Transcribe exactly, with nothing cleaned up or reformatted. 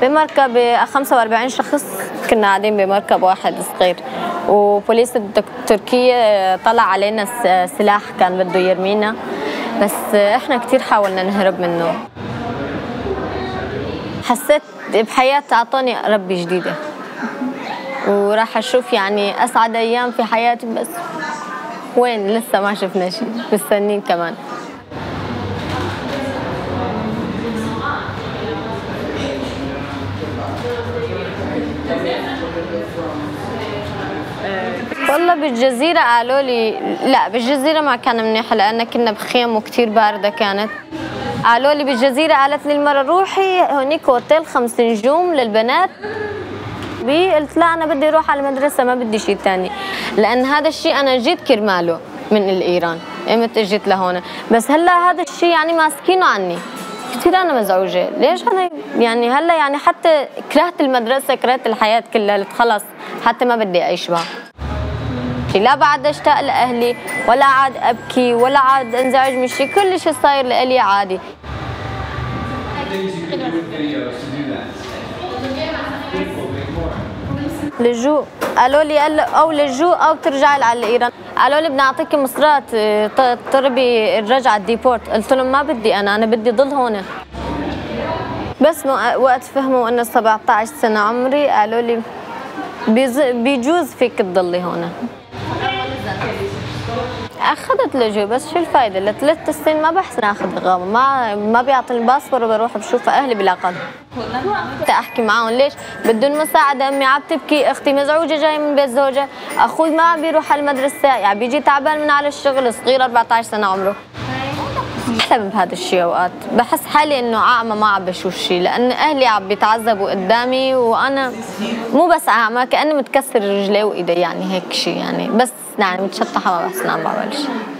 بمركب خمسة وأربعين شخص، كنا قاعدين بمركب واحد صغير، وبوليس تركيا طلع علينا سلاح كان بده يرمينا، بس احنا كثير حاولنا نهرب منه. حسيت بحياتي اعطاني ربي جديده، وراح اشوف يعني اسعد ايام في حياتي، بس وين لسه ما شفنا شيء، مستنين كمان. والله بالجزيرة قالوا لي لا، بالجزيرة ما كان منيح لأن كنا بخيم وكتير باردة كانت. قالوا لي بالجزيرة، قالت لي المرة روحي هونيك اوتيل خمس نجوم للبنات. قلت لا، أنا بدي أروح على المدرسة، ما بدي شيء ثاني، لأن هذا الشيء أنا جيت كرماله من الإيران، إمتى جيت لهون، بس هلا هذا الشيء يعني ماسكينه عني. كثير أنا مزعوجة، ليش أنا يعني هلا يعني حتى كرهت المدرسة، كرهت الحياة كلها، قلت خلص حتى ما بدي أعيش بها. لا بعد اشتاق لاهلي، ولا عاد ابكي، ولا عاد انزعج من شيء، كل شيء صاير لإلي عادي. لجوء، قالوا لي او لجوء او ترجعي على ايران. قالوا لي بدنا نعطيكي مصرات تطلبي الرجعه الديبورت، قلت لهم ما بدي، انا انا بدي ضل هون. بس وقت فهموا انه سبعة عشر سنه عمري، قالوا لي بيجوز فيك تضلي هون. اخذت لجوء، بس شو الفائده؟ لثلاث سنين ما بحسن اخذ اقامه، ما ما بيعطي الباسبور، وبروح بشوف اهلي بلا قدر. احكي معهم ليش بدهم مساعده، امي عم تبكي، اختي مزعوجه جاي من بيت زوجها، اخوي ما عم بيروح على المدرسه، يعني بيجي تعبان من على الشغل، صغير أربعة عشر سنه عمره. بحلم بهذا الشيء اوقات، بحس حالي انه اعمى ما عم بشوف شيء، لان اهلي عم بيتعذبوا قدامي، وانا مو بس اعمى، كاني متكسر رجلي وايدي، يعني هيك شيء يعني، بس يعني متشطحه ما بحس اني عم بعمل شيء.